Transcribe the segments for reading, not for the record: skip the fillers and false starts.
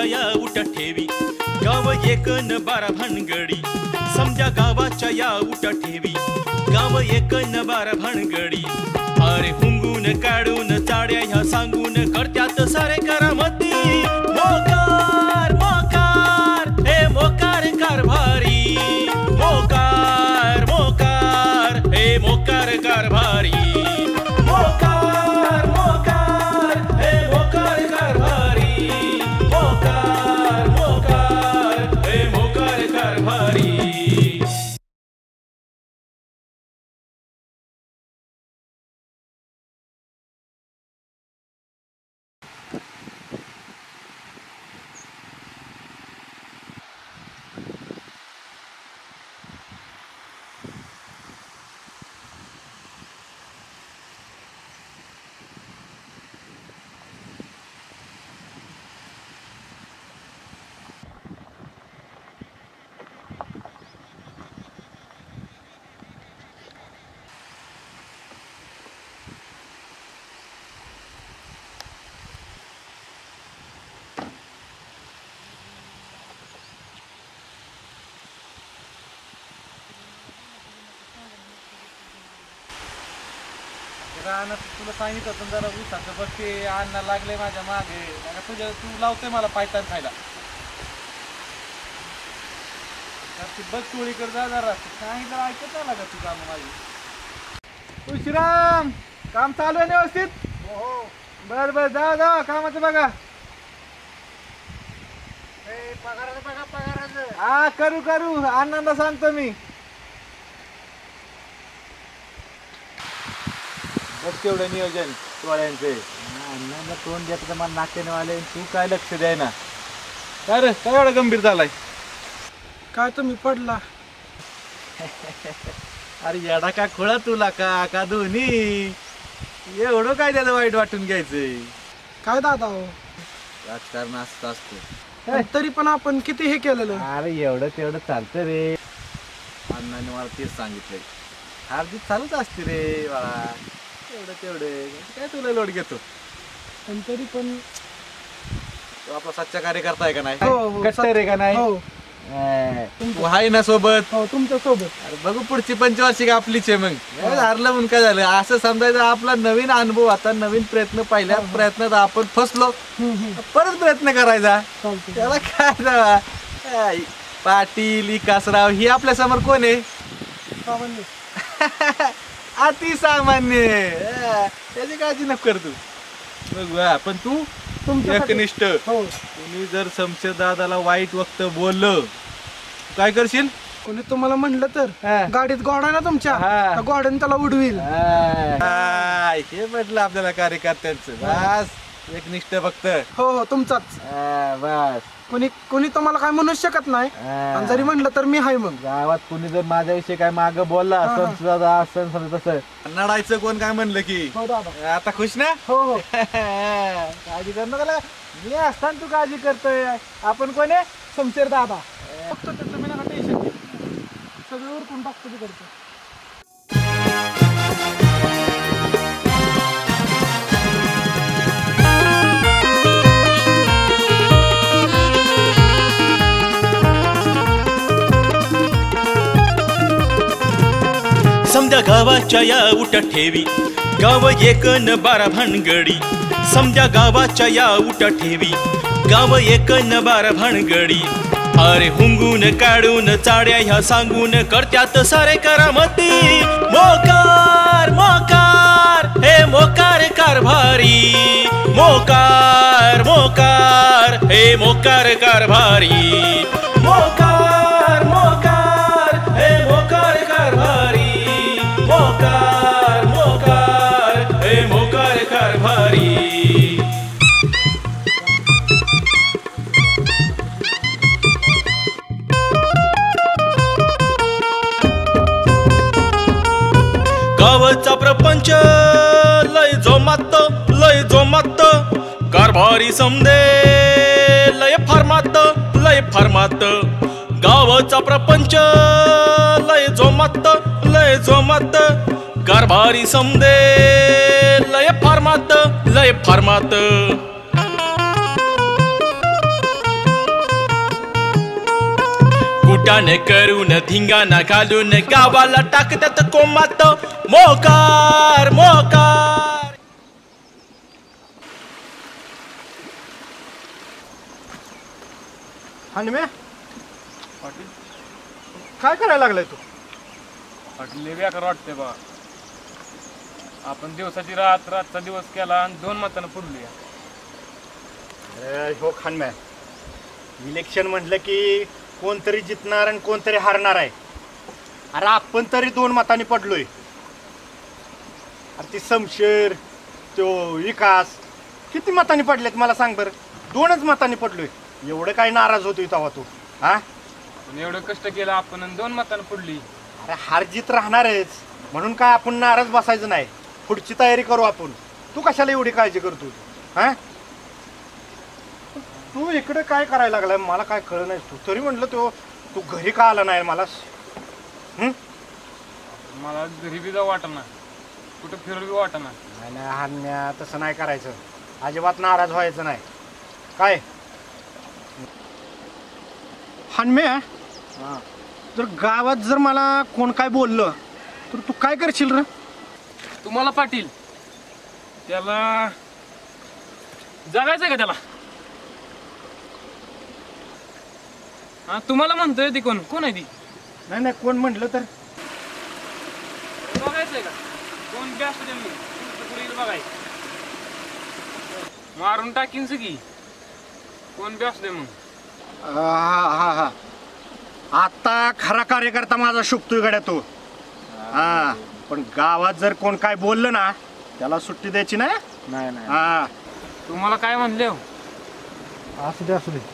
या उठ ठेवी गाव एक न बारा भानगडी समजा गावाच्या या उठ ठेवी गाव एक न बारा भानगडी अरे हुंगून काढून चाड्या ह्या सांगून करत्यात सारे करामती मोकार मोकार हे मोकार कारभारी मोकार मोकार हे मोकार कारभारी मोकार मोकार हे मोकार कारभारी मोकार मोकार हे मोकार कारभारी तुला सांगितलं होतं जरा उसाचं बघते अन्न लागले माझ्या मागे तुझ्या तू लावतोय मला पायतान खायला बघ टोळीकडे जा जरा सांगितलं ऐकत नाही लागत तू काम माझी तुळशीराम काम चालू आहे ना व्यवस्थित हो बर बर जा जा कामाचं बघा पगाराचं बघा पगाराचं हा करू करू अण्णांना सांगतो मी बघ तेवढं नियोजन टोळ्यांचे अण्णांना तोंड देत मला नाट्यवाले तू काय लक्ष द्याय ना काय रे काय एवढा गंभीर झालाय काय तुम्ही पडला अरे येडा का खोळा तुला का दोन्ही एवढं काय त्याचं वाईट वाटून घ्यायचंय काय दादा हो राजकारण असतं असतं तरी पण आपण किती हे केलेलं अरे एवढं तेवढं चालतं रे अण्णाने मला तेच सांगितलंय हार्दिक चालूच असते रे बाळा एवढं तेवढं काय तुला लोट घेतो पण तरी पण तू आपला सच्चा कार्यकर्ता आहे का नाही हो, हो, कट्टर आहे का नाही हो तू आहे ना सोबत हो तुमच्या सोबत अरे बघू पुढची पंचवार्षिक आपलीच आहे मग हारलं म्हणून काय झालं असं समजायचं आपला नवीन अनुभव आता नवीन प्रयत्न पहिल्या प्रयत्नात आपण फसलो परत प्रयत्न करायचा त्याला काय जावा पाटील विकासराव ही आपल्या समोर कोण आहे अति सामान्य त्याची काळजी नको कर तू बघ पण तू एकनिष्ठ तुम्ही जर शमशेर दादाला वाईट वक्त बोललं काय करशील कोणी तुम्हाला म्हणलं तर गाडीत गोडा ना तुमच्या गोड्याने त्याला उडवील हे म्हटलं आपल्याला कार्यकर्त्यांचं बस एकनिष्ठ फक्त हो हो तुमचाच बस कोणी तुम्हाला काय म्हणू शकत नाही आणि जरी म्हणलं तर मी हाय मग गावात कोणी जर माझ्याविषयी काय माग बोलला असं तसं नडायचं कोण काय म्हणलं की आता खुश ना हो हो काळजी कर ना मी असताना तू काळजी करतोय आपण कोण आहे शमशेर दादा फक्त त्याचं मी नका टेन्शन घे सगळं उरकून टाकतो ते करतो समजा गावाच्या या उठ ठेवी गाव एक न बारा भानगडी समजा गावाच्या या उठ ठेवी गाव एक न बारा भानगडी अरे हुंगून काढून चाड्या ह्या सांगून करत्यात सारे करामती मोकार मोकार हे मोकार कारभारी मोकार मोकार हे मोकार कारभारी मोकार मोकार हे मोकार कारभारी मोकार मोकार हे मोकार कारभारी गावचा प्रपंच लय जोमात कारभारी समदे लय फार्मात गावचा प्रपंच लय जोमात कारभारी समदे लय फार्मात कुटाने करून धिंगाणा घालून गावाला टाकतात कोमात मोकार मोकार. हनुम्या काय करायला लागलाय तू? लय बेकार वाटते बा. आपण दिवसाची रात रातचा दिवस केला आणि 2 मतानं पडलो. हो खानम्या, इलेक्शन म्हटलं की कोणतरी जितणार आणि कोणतरी हारणार आहे. अरे आपण तरी 2 मतांनी पडलोय. अरे ती शमशेर तो विकास किती मतांनी पडलेत मला सांग बरं. 2च मतांनी पडलोय. एवढं काय नाराज होतोय तेव्हा तू? हा, पण एवढं कष्ट केलं आपण आणि 2 मतानं पडली. अरे हार जीत राहणारच म्हणून काय आपण नाराज बसायचं नाही. पुढची तयारी करू आपण. तू कशाला एवढी काळजी करतो? हा, तू इकडे काय करायला लागलाय मला काय कळलं नाही. तू तरी म्हटलं तू घरी का आला नाही मला? मला घरी बी जाऊ वाटना, कुठं फिरू बी वाटना. नाही नाही हान्या, तसं नाही करायचं. अजिबात नाराज व्हायचं नाही. काय हान्या, जर गावात जर मला कोण काय बोललं तर तू काय करशील रे? तुम्हाला पाटील त्याला जगायचं का त्याला? हा, तुम्हाला म्हणतोय ती कोण कोण आहे ती? नाही नाही कोण म्हटलं तर बघायचंय का कोण बेस्ट बघायचं. मारून टाकीन सगळी. कोण बेस्ट दे मग. हा हा हा, आता खरा कार्यकर्ता माझा शुभतोय गड्या तू. हा, पण गावात जर कोण काय बोललं ना त्याला सुट्टी द्यायची नाही. नाही नाही, हा, तुम्हाला काय म्हणले हो? असू दे असू दे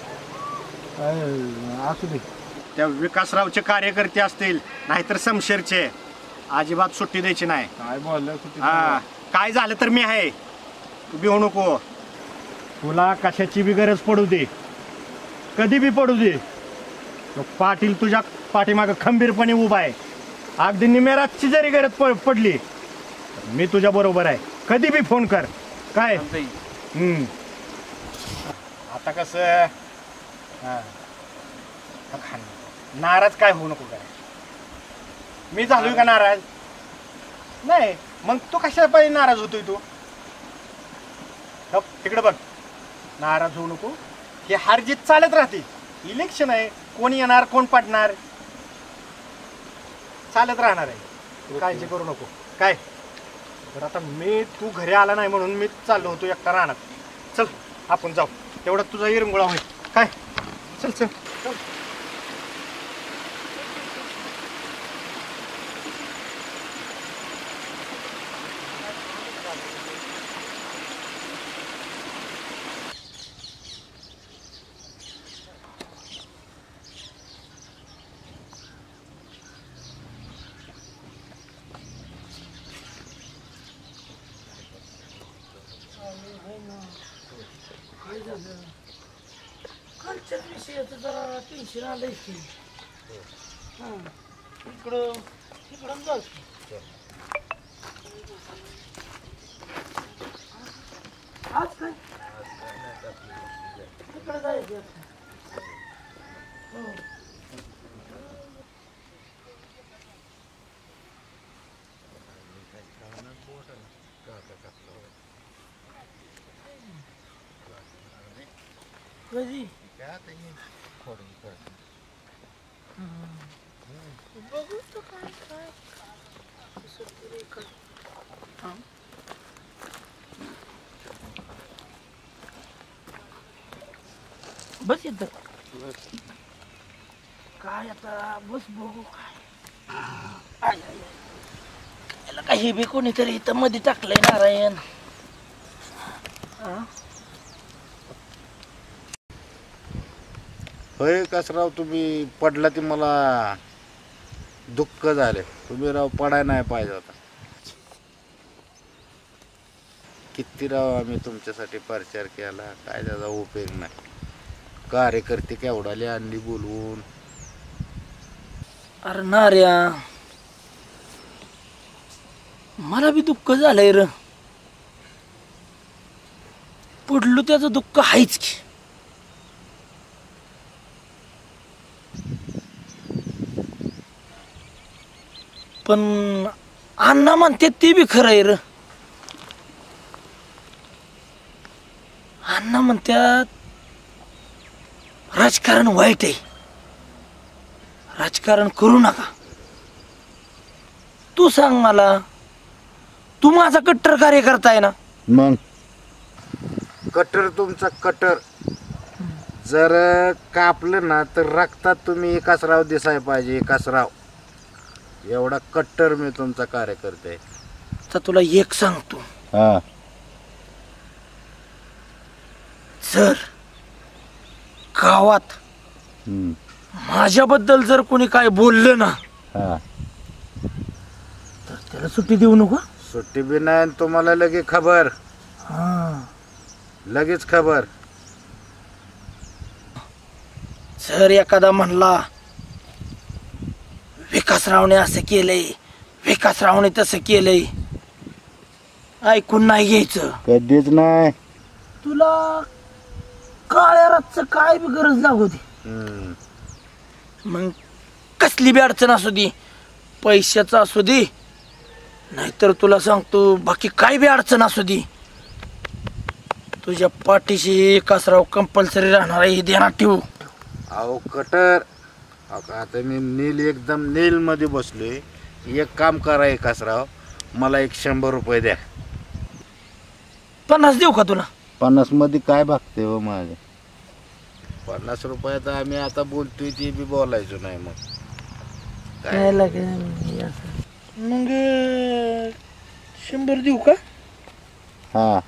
असू दे. त्या विकासरावचे कार्यकर्ते असतील नाहीतर शमशेरचे, अजिबात सुट्टी द्यायची नाही. काय बोललं हा, काय झालं तर मी आहे. तू भिवू नको. तुला कशाची बी गरज पडू दे, कधी बी पडू दे, तो पाटील तुझ्या पाठीमागं खंबीरपणे उभा आहे. अगदी निमेरातची जरी गरज पडली तर मी तुझ्या बरोबर आहे. कधी बी फोन कर. काय आता कसं नाराज काय होऊ नको काय. मी झालोय का नाराज? नाही. मग तू कशाला पाहिजे नाराज होतोय? तू तिकडे बघ. नाराज होऊ नको. हे हार जीत चालत राहते. इलेक्शन आहे, कोण येणार कोण पडणार चालत राहणार आहे. तू काळजी करू नको. काय तर आता तू घरी आला नाही म्हणून मी चाललो होतो एकटा राहणार. चल आपण जाऊ, तेवढा तुझा इरंगुळा होईल. काय चल चल चल. कालच्याच विषयाचं जरा टेन्शन आलंय की. हां, इकडं जाऊ. आज काय तिकडं जायचं. हो, कधी बघू तर काय काय कसं तरी काय. हां, बस येतं काय आता. बस बघू काय. आय, आय, आय. याला काही बी कोणीतरी इथं मध्ये टाकलंय नारायण. हां, होय कसराव, तुम्ही पडला ते मला दुःख झाले. तुम्ही राव पडाय नाही पाहिजे होता. किती राव आम्ही तुमच्यासाठी प्रचार केला, काय त्याचा उपयोग नाही. कार्यकर्ते केवढाले आणली बोलवून. अरे नार्या, मला बी दुःख झालंय र. पडलो त्याचं दुःख आहेच की. पण अण्णा म्हणते ते बी खरं आहे र. अण्णा म्हणतात राजकारण वाईट आहे, राजकारण करू नका. तू सांग मला, तू माझा कट्टर कार्यकर्ता आहे ना. मग कटर तुमचा कटर जर कापलं ना तर रक्तात तुम्ही विकासराव दिसाय पाहिजे. विकासराव एवढा कट्टर मी तुमचा कार्यकर्ता आहे. तर तुला एक सांगतो, हा जर गावात हम्म. माझ्याबद्दल जर कोणी काय बोललं ना हा तर त्याला सुट्टी देऊ नको. सुट्टी बी नाही आणि तुम्हाला लगेच खबर, हा, लगेच खबर. जर एखादा म्हणला विकासरावने असं केलंय, विकासरावने तसं केलंय, ऐकून नाही घ्यायचं. कधीच नाही. तुला काळ्या रातचं काय बी गरज लागू दे, हम्म. मग कसली बी अडचण असू दे, पैशाचं असू दे, नाहीतर तुला सांगतो बाकी काय बी अडचण असू दे, तुझ्या पाठीशी विकासराव कंपल्सरी राहणार आहे, हे ध्यानात ठेवू. अहो कटर, आता मी नील एकदम नील मध्ये बसलोय. एक काम करा विकासराव, मला 100 रुपये द्या. 50 देऊ का तुला? 50 मध्ये काय भागते हो माझे? 50 रुपयात आम्ही आता बोलतोय ते बी बोलायचो नाही. मग काय मग 100 देऊ का? हा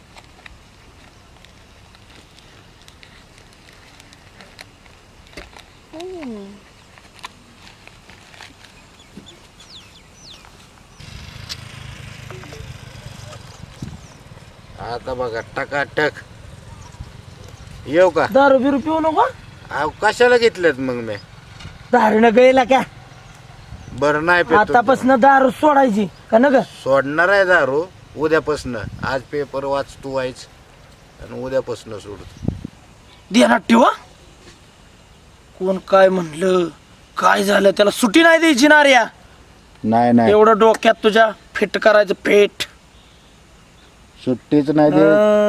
आता बघा टकाटक. येऊ का? दारू बिरू पिऊ नको. अहो कशाला घेतलेत मग मी? दारूनं गेला क्या? बरं नाही पितो. आतापासून दारू सोडायची का न ग? सोडणार आहे दारू उद्यापासून. आज पेपर वाच तू वाच आणि उद्यापासून सोड. ध्यानात ठेवा. कोण काय म्हणलं काय झालं त्याला सुट्टी नाही द्यायची ना रे. नाही नाही एवढं डोक्यात तुझ्या फिट करायचं पेट. सुट्टीच नाही दे.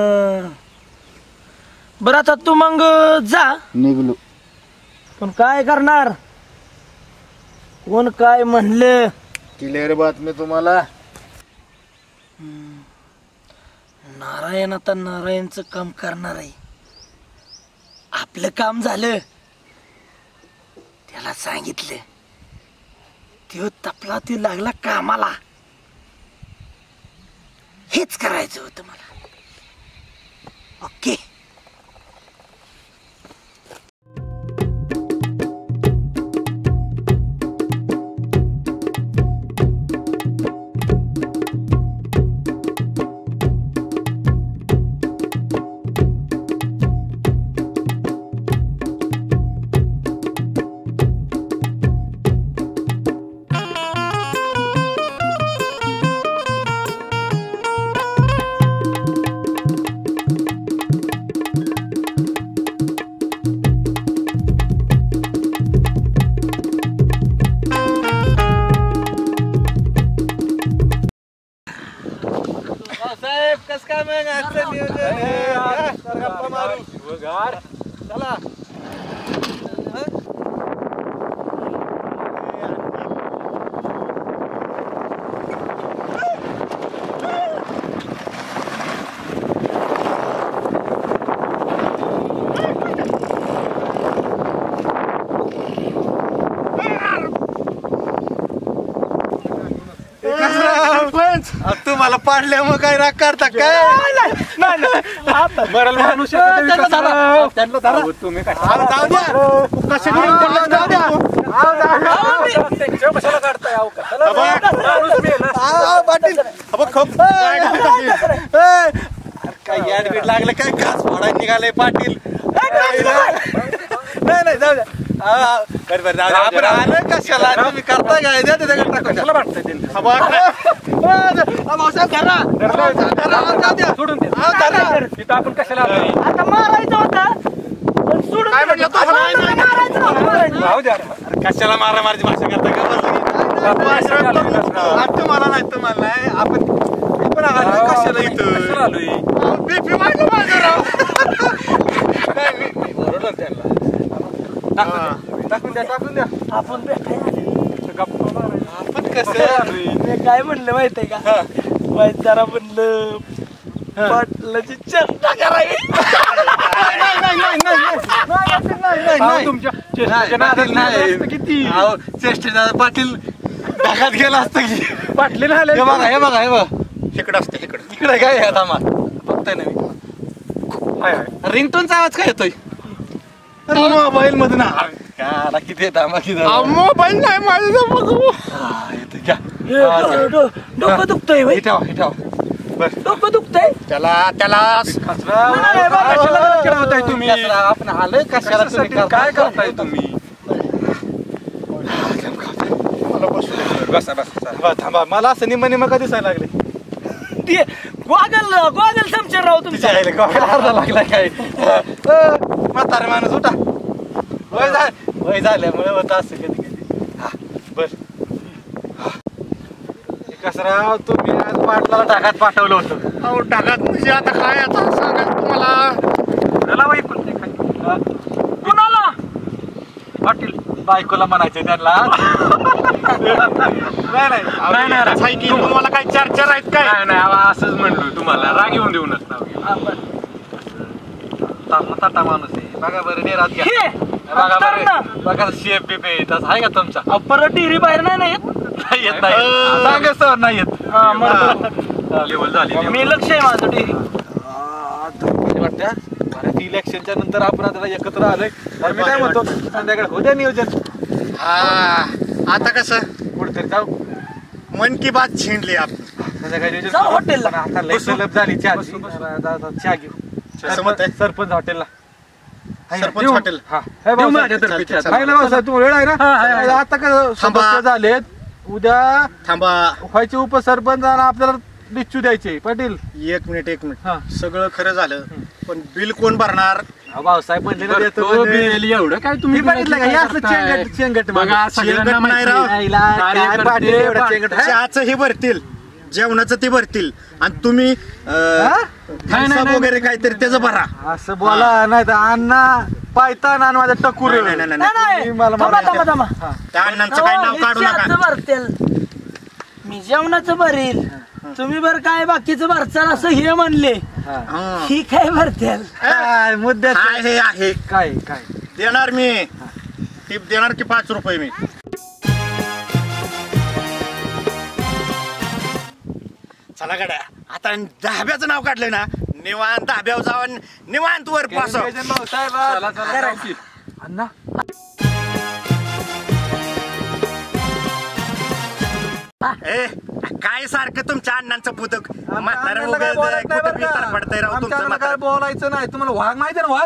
बरं आता तू मग जा. निघलो. पण काय करणार? कोण काय म्हणलं? क्लिअर बातमी तुम्हाला. नारायण आता नारायणचं काम करणार आहे. आपलं काम झालं, त्याला सांगितलं, त्यो तपला, त्यो लागला कामाला. हेच करायचं होतं मला. ओके. साहेब कस काय मग आजचं नियोजन? गप्पा मारू. चला. तुम्हाला पाडल्या मग काय राग करता काय? तुम्ही काय याडबीड लागलं काय? घास फोडायला निघाले पाटील. नाही नाही जाऊ द्या. बरं जाऊ द्या. आलं कशाला तुम्ही करताय काय? द्या त्याच्याकडे वाटतंय आपण कशाला आता मारायचं होता पण सोडून काय म्हटलं? आता मारायचं नव्हतं, मारायचं. कशाला मारामारीची भाषा करता का? तुम्हाला नाही आपण आलोय कशाला इथं BP वाढलं माझं राव. टाकून द्या आपण भेटायला आपण कसं मी काय म्हणलं माहितीये का माहित जरा म्हणलं पाटलाची चर्चा करावी. किती चेष्टेचा पाटील ढगात गेला असतं की पाटले हे बघा इकडं असतं इकडं. इकडे काय आहे आता बघताय ना मी रिंगटोनचा आवाज काय येतोय मोबाईल मधून किती येत मोबाईल नाही माझं बघू. डोकं दुखतंय हे ठेवा डोकं दुखतंय त्याला तुम्ही आपण आलोय कशाला तुम्ही काय करताय तुम्ही थांबा मला असं निम्म का दिसायला लागले गोगल समशेर राव तुमच्या अर्धा लागला काय म्हातारे माणूस उठा वय झाल्यामुळे होत असं कधी बस कसराव तुम्ही आज पाटलाला ढगात पाठवलं होतं अहो ढगात म्हणजे आता काय आता सांगाल तुम्हाला. कुणाला पाटील बायकोला म्हणायचं त्यांना नाही की तुम्हाला काय चर्चा आहेत काय. नाही असंच म्हणलो तुम्हाला राग येऊन देऊ नका. ताटा माणूस आहे बघा बरं नेरात घ्या हे बघा शेप बिप तसं आहे का तुमचा परत डिरी बाहेर नाही येत नाही सांगा सर नाही येत लेवल झाली. मी लक्ष आहे माझं डिरी वाटतं इलेक्शनच्या नंतर आपण आता एकत्र आलोय तर मी काय म्हणतो संध्याकाळी होत्या नियोजन आता कसं कुठेतरी जाऊ मन की बात छिंडली आपण. संध्याकाळी नियोजन जाऊ हॉटेलला. आता लय सलब झाली चहा घेऊ असं मत आहे. सरपंच हॉटेलला सरपंच हॉटेल. वेळ आहे ना आता काय सदस्य झालेत उद्या थांबा व्हायचे उपसरपंच आणि आपल्याला निश्चित द्यायचे पाटील. एक मिनिट हा. सगळं खरं झालं पण बिल कोण भरणार. भाऊसाहेब म्हणले एवढं काय तुम्ही बघितलं का हे असलं चेंगट बघा सगळ्यांना नाही राव. माहिती. चहाचं हे भरतील जेवणाचं ते भरतील आणि तुम्ही हिसाब वगैरे काहीतरी त्याचं भरा. असं बोला नाही तर अण्णा पायतान आणि माझ्या टकूर नाही, नाही, नाही, नाही. मला थांबा त्या अण्णांचं काही नाव काढू नका. भरतेल मी जेवणाचं भरेल तुम्ही बर काय बाकीचं भरचाल असं हे म्हणले हं. ही काय भरतेल मुद्द्यात आहे आहे काय देणार मी टिप देणार की 5 रुपये मी. चला गड्या आता धाब्याचं नाव काढलंय ना निवांत धाब्यावर जाऊन निवांत वर पासव. अण्णा ए काय सारखं तुमच्या अण्णांचं पुतक म्हातारं उगाच कुठं बी तरफडतंय राव तुमचं काय म्हातारं. बोलायचं नाही तुम्हाला वाघ माहिती ना वाघ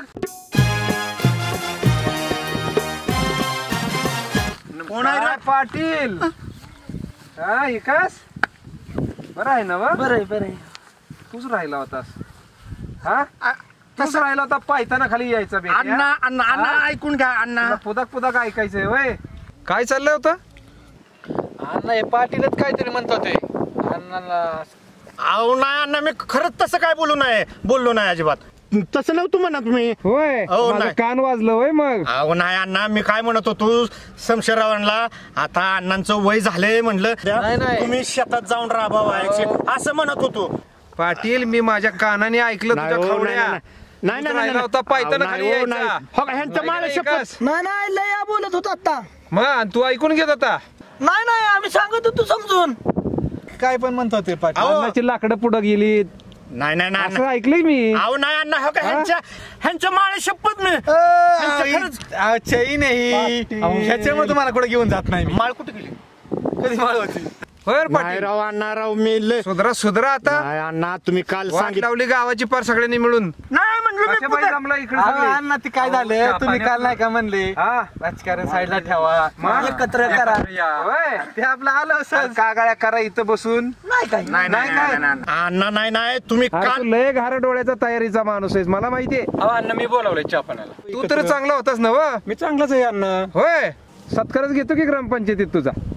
कोण आहे रे? पाटील हा विकास बरं आहे ना बरं तूच राहिला होतास हा तसं राहिला होता पायताना खाली यायचा बे अण्णा अण्णा अण्णा ऐकून घ्या अण्णा. पुदाक ऐकायचंय वय काय चाललंय होतं अण्णा हे पाटीलच काहीतरी म्हणत होते अण्णाला. अहो नाही अण्णा मी खरंच तसं काय बोललो नाही अजिबात. तसं नव्हतं म्हणत मी. होय हो, माझं नाही. कान वाजलं होय मग अहो नाही अण्णा मी काय म्हणत होतो शमशेरावांना आता अण्णांचं वय झालंय म्हणलं नाही, नाही. तुम्ही शेतात जाऊन राबावा असं म्हणत होतो. पाटील मी माझ्या कानाने ऐकलं नाही, तुझ्या हो, खवड्या नाही, नाही, राहिला होता पायताना अहो, खाली नाही, हो, यायचा. नाही. हो, ह्यांचं मला शपथ. नाही लय बोलत होता आता मग तू ऐकून घेत होता नाही आम्ही सांगत होतो समजून काय पण म्हणत होते पाटील अहो. अन्नाची लाकडं पुढं गेली नाही नाही नाही असं ऐकलंय मी अहो नाही अण्णा हो का ह्यांच्या माळे शपथ मी ह्यांच्या खरंच चई नाही ह्याच्यामुळे तुम्हाला कुठे घेऊन जात नाही मी माळ कुठे गेली. कधी माळ होती होय रे नाही पाटील राव अण्णा राव मी सुधरा आता नाही अण्णा तुम्ही काल वाट सांगितलं लावली गावाची पार सगळ्यांनी मिळून नाही म्हणलं मी कुठं. अण्णा ती काय झालं तुम्ही काल नाही का म्हणले राजकारण साईडला ठेवा एकत्र करा ते आपलं आलं सर कागाळ्या करा इथं बसून नाही काय नाही नाही नाही, नाही, नाही. अण्णा नाही नाही तुम्ही काल लय घार डोळ्याचा तयारीचा माणूस आहेस मला माहितीये अण्णा मी बोलावलंय चहा पाण्याला. तू तर चांगला होतास ना व मी चांगलाच आहे अण्णा. होय सत्कारच घेतो की ग्रामपंचायतीत तुझा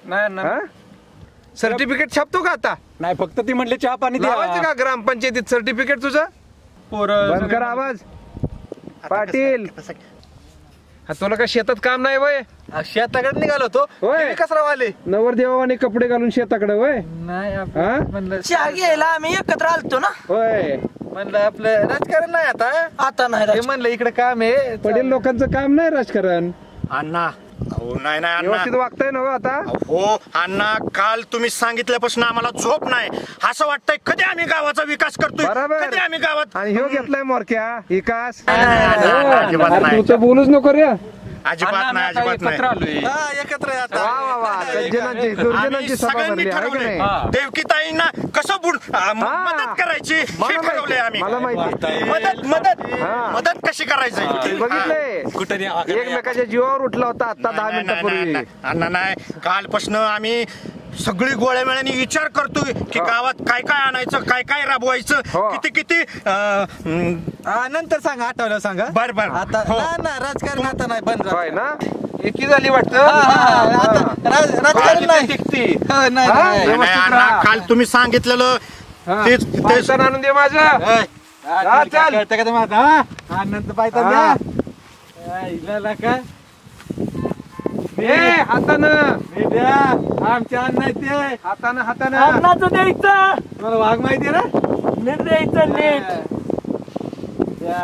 हा? सर्टिफिकेट छापतो का आता? नाही फक्त ती म्हणले चहा पाणी लावायचं का ग्रामपंचायतीत सर्टिफिकेट तुझं? बंद कर आवाज. पाटील हा, तुला काय शेतात काम नाही वय? शेताकडे निघालो होतो. होय. कसं आले? नवरदेवाने कपडे घालून शेताकडे वय? नाही हा? म्हणलं चहा घ्यायला आम्ही एकत्र आलतो ना. होय. म्हणलं आपलं राजकारण नाही आता. आता नाही हे राज- म्हणलं इकडे काम आहे. पटेल लोकांचं काम नाही राजकारण. अण्णा अहो नाही नाही व्यवस्थित अण्णा वागताय ना हो आता? हो अण्णा काल तुम्ही सांगितल्यापासून आम्हाला झोप नाही. असं वाटतंय कधी आम्ही गावाचा विकास करतोय, बरोबर. कधी आम्ही गावात आणि ह्यो घेतलाय मोरक्या विकास. अजिबात अरे नाही. तुमचं बोलूच नको रे. अजिबात नाही अजिबात नाही. हा, एकत्र आहे आता. वा वा वा. सज्जनांची दुर्जनांची आम्ही सभा सगळ्यांनी भरली आहे की ठरवलंय नाही? देवकीताईंना कसं मदत करायची हे मला ठरवलंय माहिती, आम्ही. मला माहिती. मदत मदत हा. मदत कशी करायची बघितलंय एकमेकाच्या जीवावर उठला होता आता 10 मिनिटापूर्वी. अण्णा नाही कालपासून आम्ही सगळी गोळ्यामेळ्याने विचार करतोय की गावात काय काय आणायचं, काय काय राबवायचं, हो. किती किती नंतर सांगा, आठवलं सांगा. बर बर आता हो. ना राजकारण आता नाही बंद होय ना? एकी झाली वाटतं. राजकारण नाही. हो, नाही, हा? नाही. नाही, नाही, अण्णा, काल तुम्ही सांगितलेलं तेच पायथन आणून दे माझं. हा, चल. कळतं का तुम्हाला? हा? आनंद पायता हा. द्या. इला का ए, हातानं द्या. आमच्या अन्न आहे ते. हातानं हातानं. अन्नाचं द्यायचं, मला वाघ माहिती ना. नीट द्यायचं नीट. द्या.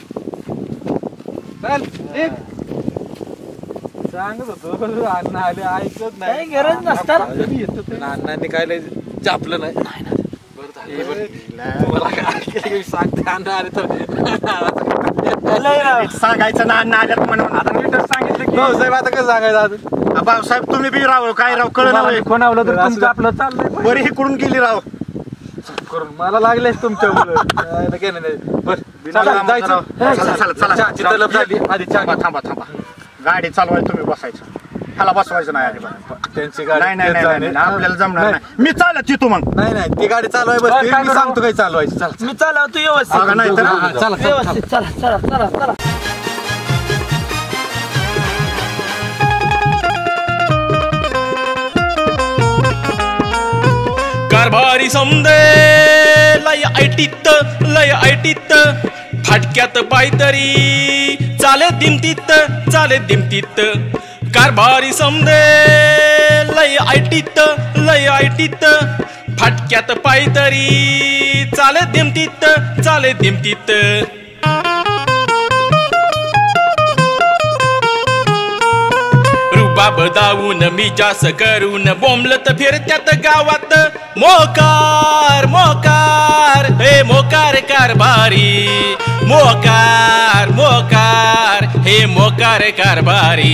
चल निघ. सांगत होतो अन्न आले ऐकत काही नाही. गरज नसताना अण्णांनी काय लय चापलं नाही. तुम्हाला काय ऐकलं की सांगते अन्न आले तर सांगायचं ना अण्णा आल्यात म्हणून. आता नीटच सांगितलं की भाऊसाहेब आता कसं सांगायचं अजून? भाऊसाहेब तुम्ही बी राव काय राव कळलं कोण आवलं तर तुमचं आपलं चाललंय. बरी इकडून गेली राव. करून मला लागलेच तुमच्या मुलं. चला, जायचं. चला, चला, चला. चहाची तलब झाली. आधी चहा थांबा थांबा थांबा. गाडी चालवाय तुम्ही बसायचं. ह्याला बसवायचं नाही अजिबात. त्यांची गाडी नाही नाही नाही, नाही, आपल्याला जमणार नाही. मी चालत येतो मग. नाही नाही ती गाडी चालवाय बस मी सांगतो काही चालवायची. चला मी चालवतो व्यवस्थित. अगं नाही तर चला व्यवस्थित चला चला चला चला. कारभारी समदे लय ऐटीत फाटक्यात पायतरी चाले दिमतीत कारभारी समदे लय ऐटीत फाटक्यात पायतरी चाले दिमतीत रुबाब दावून मी जास करून बोंबलत फिरत्यात गावात मोकार हे मोकार कारभारी मोकार हे मोकार कारभारी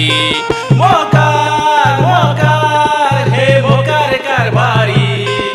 मोकार हे मोकार कारभारी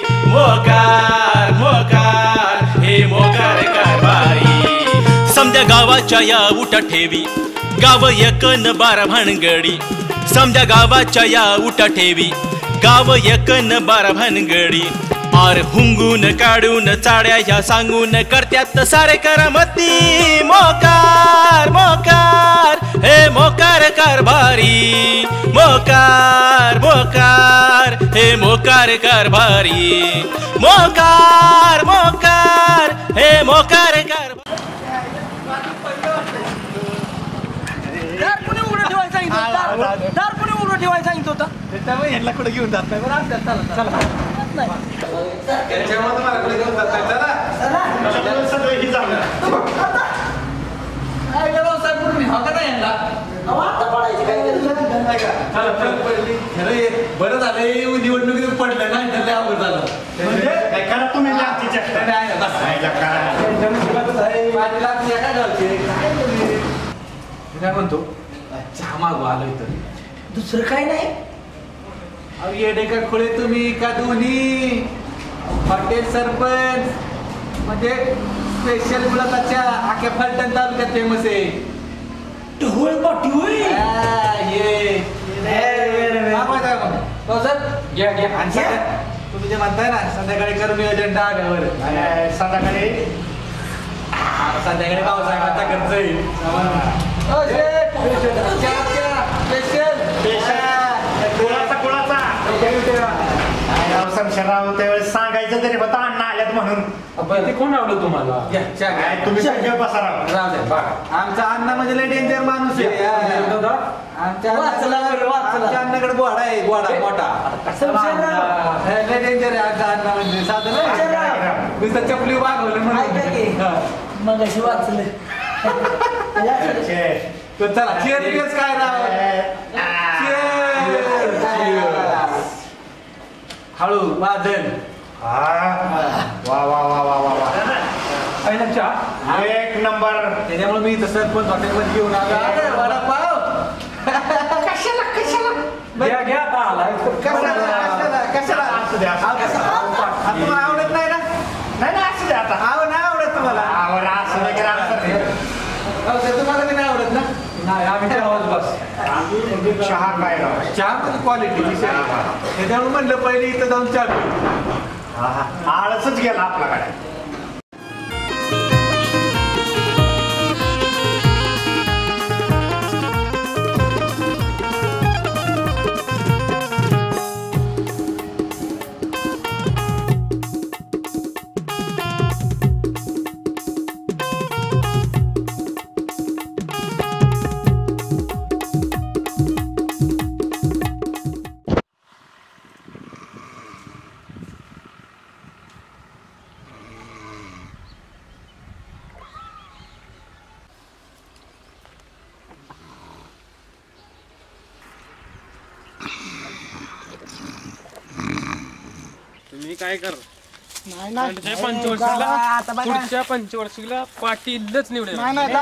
मोकार हे मोकार कारभारी समद्या गावाच्या या उठा ठेवी गाव एक न बारा भानगडी समद्या गावाच्या या उठा ठेवी गाव एक न बारा भानगडी आर हुंगून काढून चाड्या ह्या सांगून करत्यात सारे करामती मोकार हे मोकार कारभारी मोकार हे मोकार कारभारी मोकार हे मोकार कारभारी. दार कोणी उघडं ठेवायला सांगितलं होतं? दार कोणी उघडं ठेवायला सांगितलं होतं? त्याच्यामुळे ह्यांना कुठे घेऊन जात नाही. बरं असं चला चला. नाही. त्याच्यामुळे तुम्हाला कुठे घेऊन जात नाही. चला. काय गं भाऊसाहेब, कुठून न्यावं का नाही यांना? अहो, आता पडायची काय गरज नाही. चला, चल, पडली. खरं हे बरं झालं हे निवडणुकीत पडलं नाही तर लय अवघड झालं. काय करा तुम्ही लागतीच्या. नाही, बस. आईला काय. माझी लागली काय घालते? काय बोलली? मी काय म्हणतो चहा मागवा आलो इथं. दुसरं काय नाही. अहो येडे का खोळे तुम्ही का दोन्ही हॉटेल सरपंच म्हणजे स्पेशल गुलाबाच्या आख्या फलटण तालुक्यात फेमस आहे. ढोळ पाटी होय. तुम्ही जे म्हणताय ना संध्याकाळी करू नियोजन डाव्यावर. संध्याकाळी संध्याकाळी पावसाळ्याचा खर्च येईल. गुळाचा शमशेरराव त्यावेळेस सांगायचं तरी होतं अण्णा आल्यात म्हणून. ते कोण आवडलं तुम्हाला? काय तुम्ही सगळे बसा राव. आमचा अण्णा म्हणजे लय डेंजर माणूस आहे. आमच्या अण्णाकडे बोडा आहे, बोडा मोठा लय डेंजर आहे आमचा अण्णा म्हणजे साधं नाही. नुसतं चपली वागवलं म्हणून. मग अशी वाचले तर चला cheers काय राव. हळू वाजन. वा वा वा वा वा वा एक नंबर. त्याच्यामुळे मी इथं सरपंच हॉटेलमध्ये घेऊन आलो. अरे वडापाव कशाला घ्या आता आला. कशाला तुम्हाला आवडत नाही ना? नाही असू दे आता. नाही आवडत तुम्हाला? असं वगैरे तुम्हाला मी नाही आवडत ना? नाही आम्ही तेव्हाच बस. चहा काय राव. चहा मध्ये क्वालिटी त्याच्यामुळे म्हणलं पहिले इथं जाऊन चहा पिऊ. आळसच गेला आपल्याकडे. तुम्ही काय कर पुढच्या पंचवर्षीला पाटीलच निवडेल.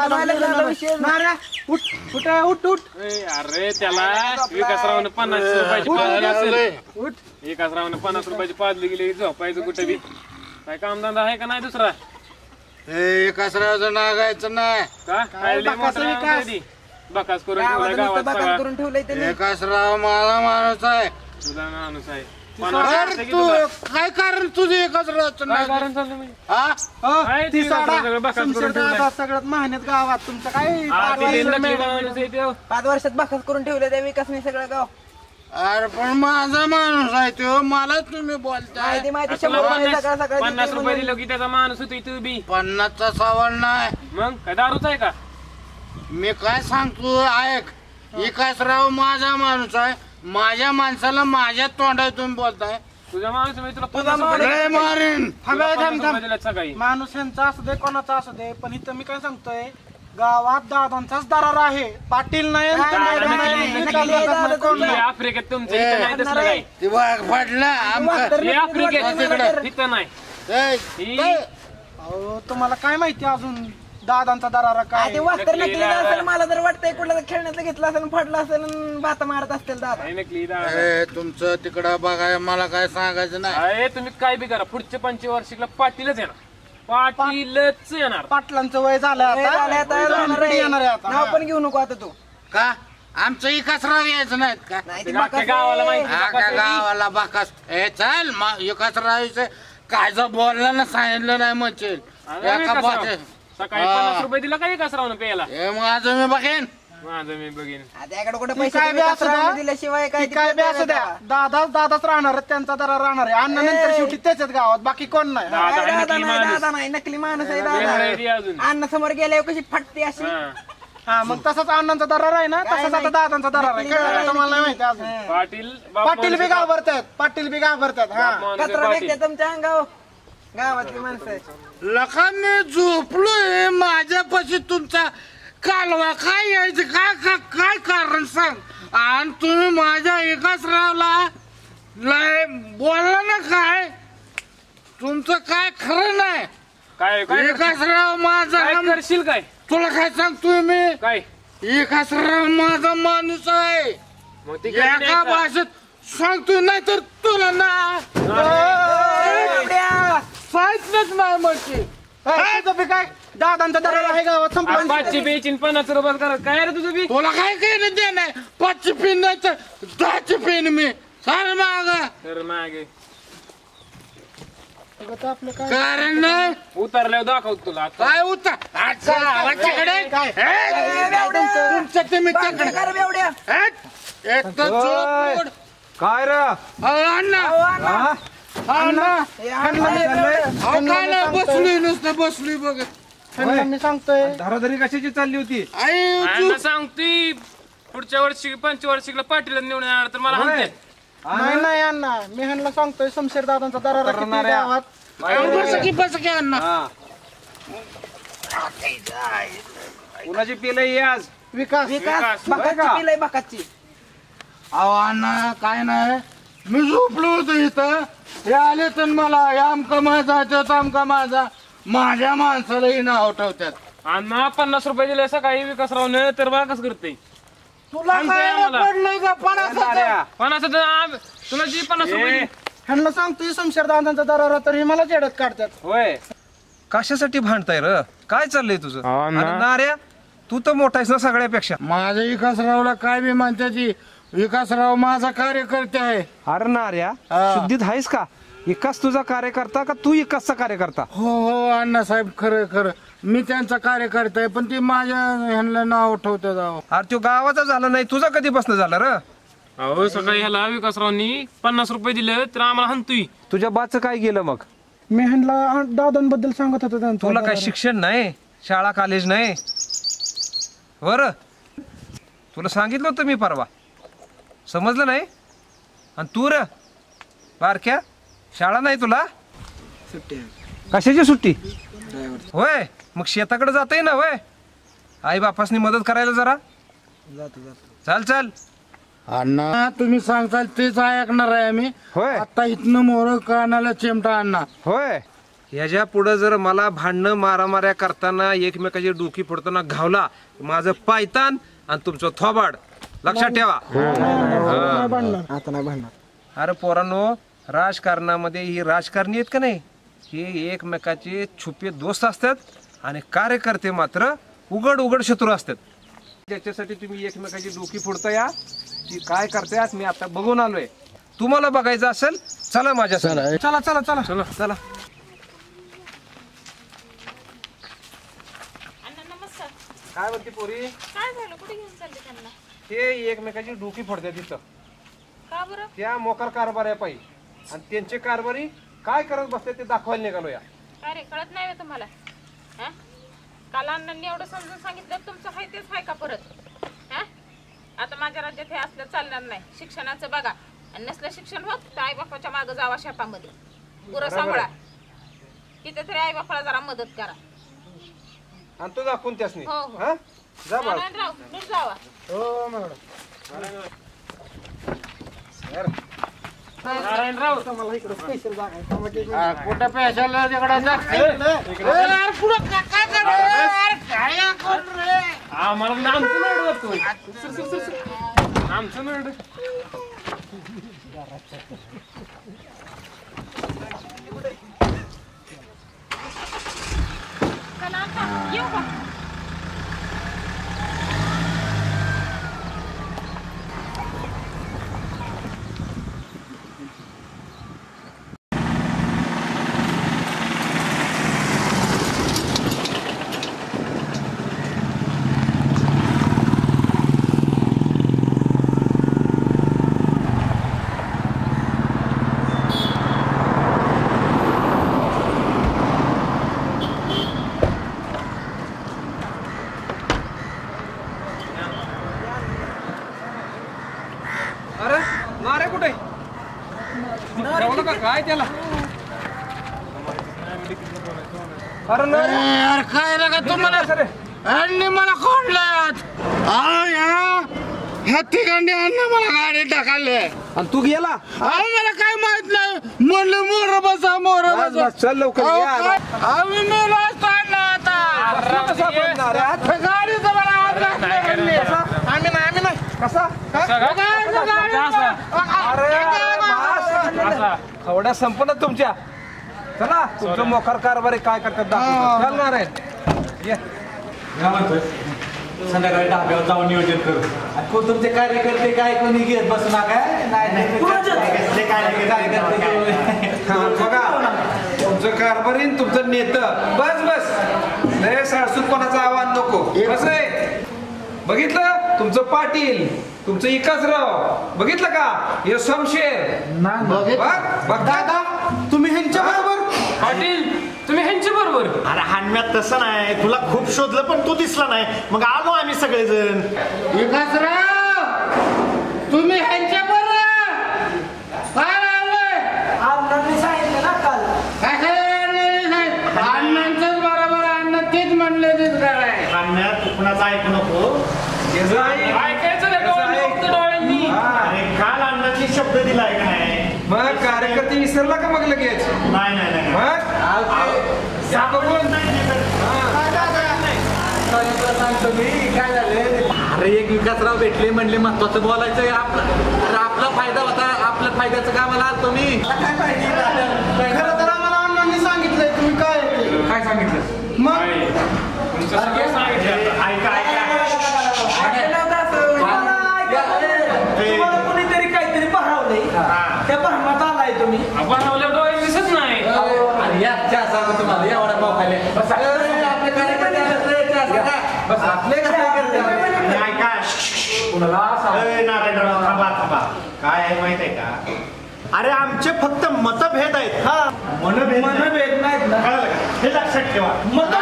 अरे त्याला विकासरावानं 50 रुपयाची पाजली असेल. विकासरावानं 50 रुपयाची पाजली गेली झोपायचं कुठे बी. काय कामधंदा आहे का नाही दुसरा? विकासरावचं नागायचं नाही. का काय बकास करून ठेवलाय गावात सगळा. विकासराव माझा माणूस आहे. तुझा माणूस आहे. अरे तू काय कारण तुझे विकासरावचं काय नाव? कारण चाललं म्हणजे? हा? काय ते सगळं बकास करून ठेवलंय. सगळ्यात महानेत गावात तुमचं काय हा, ते नकली माणूस आहे ते. 5 वर्षात बाखस करून ठेवलं त्या विकासने सगळं गाव. अरे पण माझा माणूस आहे तो. मला तुम्ही बोलताय. माहिती माहिती तुला 100 रुपये सकाळ 50 रुपये सकाळ दिलं की त्याचा माणूस होतो तू बी. 50चा सवाल नाही. मग काय दारूच आहे का? मी काय सांगतो ऐक. विकासराव माझा माणूस आहे. माझ्या माणसाला माझ्या तोंडात तुम्ही बोलताय. तुझा माणूस म्हणजे तुला तुझा 50 रुपये लय मारीन. तुला 50 रुपये दिलेत सकाळी. माणूस यांचा असू दे कोणाचा असू दे पण इथं मी काय सांगतोय गावात दादांचाच दरार आहे. पाटील नाही हे आफ्रिकेत तुमचं इथं नाही तसलं काही. ते वाघ फाडला आमचं. हे आफ्रिकेत इथं नाही. ए, ही तुम्हाला काय माहिती अजून दादांचा दरारा काय? नकली दादा. मला तर वाटतंय कुठलं खेळण्याचं घेतलं असेल फाडलं असेल भात मारत असतील दादा. काय नकली दादा. ए, तुमचं तिकडं बघाय मला काय सांगायचं नाही. अरे तुम्ही काय बी करा पुढच्या पंचवार्षिकला पाटीलच येणार. पाटीलच येणार. पाटलांचं वय झालं आता. नाव पण घेऊ नको आता तू. का आमचं विकासराव यायचं नाहीत का? ते अख्ख्या गावाला माहिती हा का गावाला बाकास. ए चल विकासराव काय जर बोललं ना सांगितलं नाही म्हणशील. सकाळी 50 रुपये दिला काय कसरावनं प्यायला. हे माझं मी बघेन. माझं मी बघेन. त्याकडे कुठे पैसे दिल्याशिवाय काय असू द्या. दादाच राहणार त्यांचा दरा राहणार आहे. अण्णा नंतर शेवटी त्याच्याच गावात बाकी कोण नाही. दादा आहे नकली माणूस. दादा नाही नकली माणूस आहे वेगळं दादा. आहे ती अजून. अण्णा समोर गेल्यावर कशी फाटते अशी. हा. हा मग तसाच अण्णांचा दरार आहे ना तसाच आता दादांचा दरार आहे. कळलं तुम्हाला नाही माहिती अजून. पाटील बी घाबरतात. पाटील बी घाबरतात. हा कचरा भेटते तुमच्या अंगावर गावातली माणसं. लका मी झोपलोय माझ्यापाशी तुमचा कालवा काय यायचं काय कारण सांग. आणि तुम्ही माझ्या विकासरावला लय बोलला ना काय. तुमचं काय खरं नाही. काय काय विकासराव माझा काय करशील काय? तुला काय सांगतोय मी. काय विकासराव माझा माणूस आहे. मग ते एका भाषेत सांगतोय नाही तर तुला ना सांगितलंच नाही म्हणते. काय दादांचा दरार आहे गावात संपला. 5ची बेचीन 50 रुपये करा. काय रे तुझं बी. तुला काय काही दे नाही. 5ची पिन नाही तर 10ची पिन मी सांग माग. तर मागे कारण नाही उतरल्यावर दाखवतो तुला आता. काय उतर तुमच्या तुम्ही एक तर काय रे बसलोय नुसतं बसलोय बघ मी सांगतोय धाराधारी कशाची चालली होती? अण्णा सांगतोय पुढच्या वर्षी पंचवार्षिकला पाटील निवडून येणार तर मला म्हणते. नाही नाही अण्णा मी ह्यांना सांगतोय शमशेर दादांचा दरारा किती गावात कुणाची पिलंय आज? विकास अहो अण्णा काय नाही मी झोपलो होतो इथं हे आले तर मला आमका माझा आमका माझा माझ्या माणसालाही नाव ठेवतात. अण्णा 50 रुपये दिले सकाळी विकासरावने तर बघा कसं करते. तुला काय पडलंय का 50? तुला जी 50 रुपये ह्यांना सांगतोय शमशेर दादांचा दरारा तर हे मला जेडत काढतात. होय कशासाठी भांडताय र? काय चाललंय तुझं? अरे नाऱ्या तू तर मोठा आहेस ना सगळ्यापेक्षा. माझ्या विकासरावला काय बी म्हणते विकासराव माझा कार्यकर्ते आहे. अरे नाऱ्या शुद्धीत आहेस का? विकास तुझा कार्यकर्ता का तू विकासचा कार्यकर्ता? हो हो अण्णासाहेब खरं खरं मी त्यांचा कार्यकर्ता आहे पण ते माझ्या ह्यांना नाव ठेवतात. अरे तो गावाचा झाला नाही तुझा कधी बसणं झालं र? अहो सकाळी ह्याला विकासरावनी 50 रुपये दिले तर आम्हाला हाणतोय. तुझ्या बाचं काय गेलं मग? मी ह्यांना दादांबद्दल सांगत होतो त्यांचं. तुला काय शिक्षण नाही, शाळा कॉलेज नाही बर? तुला सांगितलं होतं मी परवा, समजलं नाही? आणि तू र बारक्या शाळा नाही तुला? कशाची सुट्टी? होय मग शेताकडे जातय ना? होय आई बापासनी मदत करायला जरा चाल चाल. अण्णा तुम्ही सांगताल तेच ऐकणार आहे आम्ही. होय आता इथनं मोर कानाला चिमटा अण्णा. होय ह्याच्या पुढे जर मला भांडणं मारामाऱ्या करताना एकमेकाची डोकी फोडताना घावला माझं पायतान आणि तुमचं थोबाड लक्षात ठेवा. आता नाही भांडणार. अरे पोरांनो राजकारणामध्ये ही राजकारणी आहेत का नाही, हे एकमेकाचे छुपे दोस्त असतात आणि कार्यकर्ते मात्र उघड उघड शत्रू असतात. त्याच्यासाठी तुम्ही एकमेकाची डोकी फोडता या ती काय करतायत मी आता बघून आलोय. तुम्हाला बघायचं असेल चला माझ्या चला चला चला चला चला चला. काय म्हणते पोरी? काय झालं? कुठे घेऊन चालले त्यांना? ते एकमेकाची डोकी फोडतात तिथं. का बरं? त्या मोकार कारभार आहे पाहिजे आणि त्यांचे कारभारी काय करत बसते ते दाखवायला निघालो या. काय रे कळत नाही तुम्हाला? काल अण्णांनी एवढं समजून सांगितलं तुमचं हाय तेच हाय का परत? आता माझ्या राज्यात हे असलं चालणार नाही. शिक्षणाचं बघा आणि नसलं शिक्षण होत तर आई बापाच्या मागं जावा शेतामध्ये गुरं सांभाळा. तिथे तरी आई बापाला जरा मदत करा. आणि तो दाखवून त्यासनी हो, हो. हा जा बाळ. नारायणराव नीट जावा. हो मॅडम. नारायणराव कुठं पैशाला आम्हाला आमचं नरडतोय. आमचं नरड चला आता येऊ का? अरे नारे कुठे ठेवलं का काय त्याला? अरे नारे यार काय लागा तुम्हाला आणि मला खोडलं ह्या ठिकाणी अन्न मला गाडी टाकाले आणि तू गेला? मला काय माहित नाही म्हणलं मोर बसा मोर बसा. चल लवकर ये. आम्ही मेलो असतो अण्णा आता गाडी तर मला आज आम्ही नाही कसा खवड्या संपन्न तुमच्या. चला तुमचं मोकार कारभार काय करतात दाखवतो. चालणार आहे ये. संध्याकाळी ढाब्यावर जाऊन नियोजन करू. कोण तुमचे कार्यकर्ते काय कोणी घेत बसू नका. बघा तुमचं कारभारी तुमचं नेतं बस बस लय साळसूत कोणाचं आव्हान नको. कसं आहे बघितलं तुमचं पाटील तुमचं विकासराव बघितलं का हे समशेर दादा तुम्ही ह्यांच्या बरोबर पाटील तुम्ही ह्यांच्या बरोबर अरे हानम्यात तसं नाही, तुला खूप शोधलं पण तू दिसला नाही, मग आलो आम्ही सगळेजण. विकासराव तुम्ही ह्यांच्या बरोबर काय लावलंय? अण्णांनी सांगितलं ना काल. अण्णांचंच बरोबर, अण्णा तेच म्हणले तेच कराय. हानम्यात तू कुणाचं ऐकू नको. ऐकायचं का डोळ्यांनी? अरे काल अण्णाची शब्द दिलाय का नाही? मग कार्यकर्ते विसरला का मग लगेच? नाही नाही नाही. सांगतो मी काय झालं. अरे एक विकासराव भेटले म्हणले महत्वाचं बोलायचं आपला फायदा होता, आपल्या फायद्याचं कामाला आलतो मी. काय पाहिजे खरं तर आम्हाला अण्णांनी सांगितलंय तुम्ही काय सांगितलं मग तुम्हाला कोणीतरी काहीतरी पाहवलंय, त्या पाहण्यात आलाय तुम्ही. पाहवलं डोळे दिसत नाही. अरे या चहा सांगा तुम्हाला या वडापाव खायला. आपले कार्यकर्ते आपले कसं काय आहे माहित आहे का? अरे आमचे फक्त मतभेद आहेत. मनभेद नाहीत ना. हे लक्षात ठेवा.